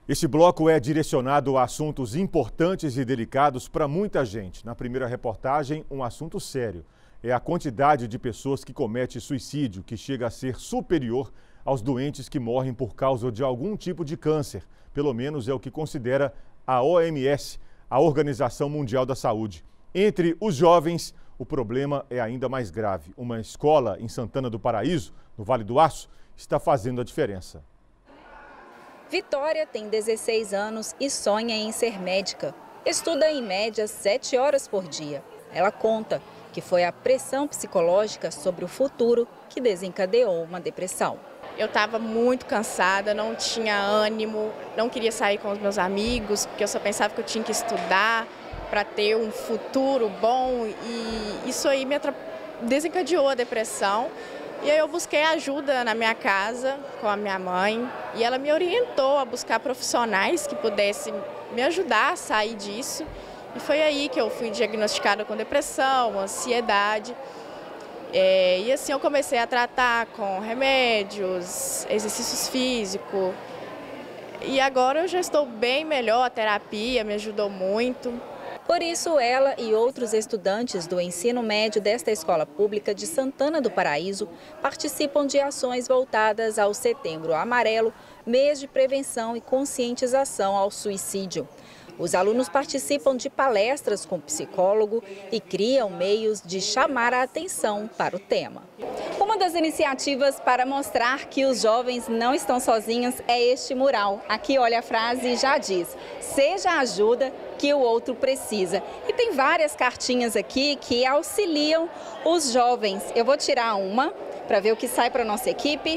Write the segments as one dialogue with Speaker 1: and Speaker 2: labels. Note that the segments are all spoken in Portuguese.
Speaker 1: Este bloco é direcionado a assuntos importantes e delicados para muita gente. Na primeira reportagem, um assunto sério. É a quantidade de pessoas que cometem suicídio, que chega a ser superior aos doentes que morrem por causa de algum tipo de câncer. Pelo menos é o que considera a OMS, a Organização Mundial da Saúde. Entre os jovens, o problema é ainda mais grave. Uma escola em Santana do Paraíso, no Vale do Aço, está fazendo a diferença.
Speaker 2: Vitória tem 16 anos e sonha em ser médica. Estuda em média 7 horas por dia. Ela conta que foi a pressão psicológica sobre o futuro que desencadeou uma depressão.
Speaker 3: Eu estava muito cansada, não tinha ânimo, não queria sair com os meus amigos, porque eu só pensava que eu tinha que estudar para ter um futuro bom e isso aí desencadeou a depressão. E aí eu busquei ajuda na minha casa com a minha mãe e ela me orientou a buscar profissionais que pudessem me ajudar a sair disso. E foi aí que eu fui diagnosticada com depressão, ansiedade. E assim eu comecei a tratar com remédios, exercícios físicos. E agora eu já estou bem melhor, a terapia me ajudou muito.
Speaker 2: Por isso, ela e outros estudantes do ensino médio desta escola pública de Santana do Paraíso participam de ações voltadas ao Setembro Amarelo, mês de prevenção e conscientização ao suicídio. Os alunos participam de palestras com psicólogo e criam meios de chamar a atenção para o tema. Uma das iniciativas para mostrar que os jovens não estão sozinhos é este mural. Aqui, olha, a frase já diz: seja a ajuda que o outro precisa. E tem várias cartinhas aqui que auxiliam os jovens. Eu vou tirar uma para ver o que sai para a nossa equipe.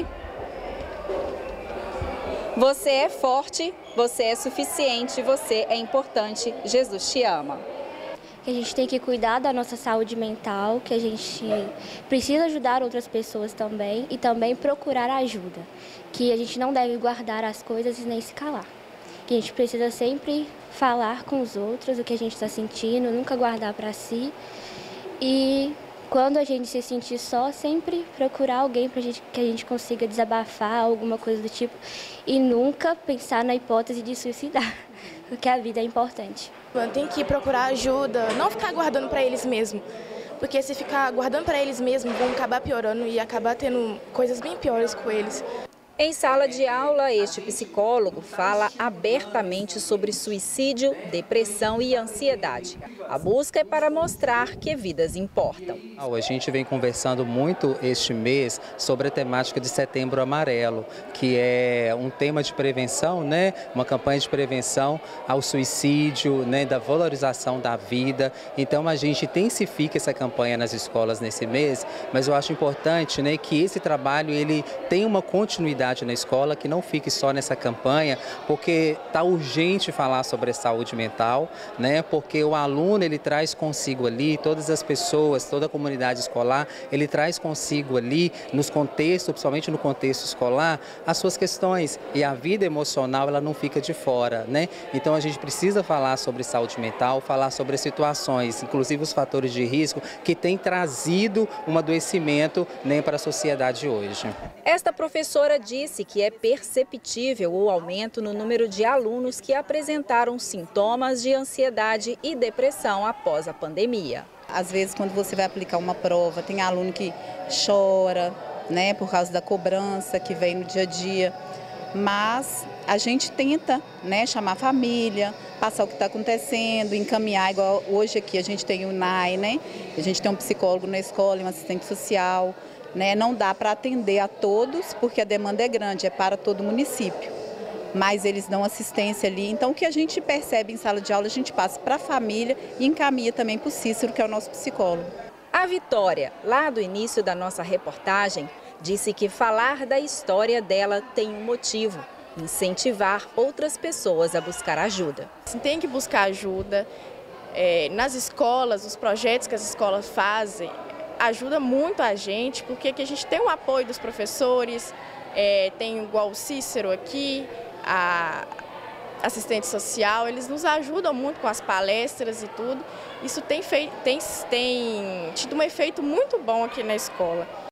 Speaker 2: Você é forte, você é suficiente, você é importante, Jesus te ama.
Speaker 4: Que a gente tem que cuidar da nossa saúde mental, que a gente precisa ajudar outras pessoas também e também procurar ajuda. Que a gente não deve guardar as coisas e nem se calar. Que a gente precisa sempre falar com os outros o que a gente está sentindo, nunca guardar para si. E quando a gente se sentir só, sempre procurar alguém para que a gente consiga desabafar, alguma coisa do tipo. E nunca pensar na hipótese de suicidar, porque a vida é importante.
Speaker 5: Tem que procurar ajuda, não ficar guardando para eles mesmos. Porque se ficar guardando para eles mesmos, vão acabar piorando e acabar tendo coisas bem piores com eles.
Speaker 2: Em sala de aula, este psicólogo fala abertamente sobre suicídio, depressão e ansiedade. A busca é para mostrar que vidas importam.
Speaker 6: A gente vem conversando muito este mês sobre a temática de Setembro Amarelo, que é um tema de prevenção, né? Uma campanha de prevenção ao suicídio, né? Da valorização da vida. Então a gente intensifica essa campanha nas escolas nesse mês, mas eu acho importante, né, que esse trabalho ele tenha uma continuidade na escola, que não fique só nessa campanha, porque está urgente falar sobre a saúde mental, né? Porque o aluno ele traz consigo ali, todas as pessoas, toda a comunidade escolar, ele traz consigo ali, nos contextos, principalmente no contexto escolar, as suas questões e a vida emocional ela não fica de fora, né? Então a gente precisa falar sobre saúde mental, falar sobre as situações, inclusive os fatores de risco que têm trazido um adoecimento, né, para a sociedade hoje.
Speaker 2: Esta professora disse que é perceptível o aumento no número de alunos que apresentaram sintomas de ansiedade e depressão após a pandemia.
Speaker 7: Às vezes, quando você vai aplicar uma prova, tem aluno que chora, né, por causa da cobrança que vem no dia a dia, mas a gente tenta, né, chamar a família, passar o que está acontecendo, encaminhar, igual hoje aqui a gente tem o NAI, né, a gente tem um psicólogo na escola, um assistente social. Não dá para atender a todos, porque a demanda é grande, é para todo o município. Mas eles dão assistência ali. Então, o que a gente percebe em sala de aula, a gente passa para a família e encaminha também para o Cícero, que é o nosso psicólogo.
Speaker 2: A Vitória, lá do início da nossa reportagem, disse que falar da história dela tem um motivo: incentivar outras pessoas a buscar ajuda.
Speaker 3: Tem que buscar ajuda. Nas escolas, os projetos que as escolas fazem, ajuda muito a gente, porque aqui a gente tem o apoio dos professores, tem igual o Cícero aqui, a assistente social, eles nos ajudam muito com as palestras e tudo. Isso tem tido um efeito muito bom aqui na escola.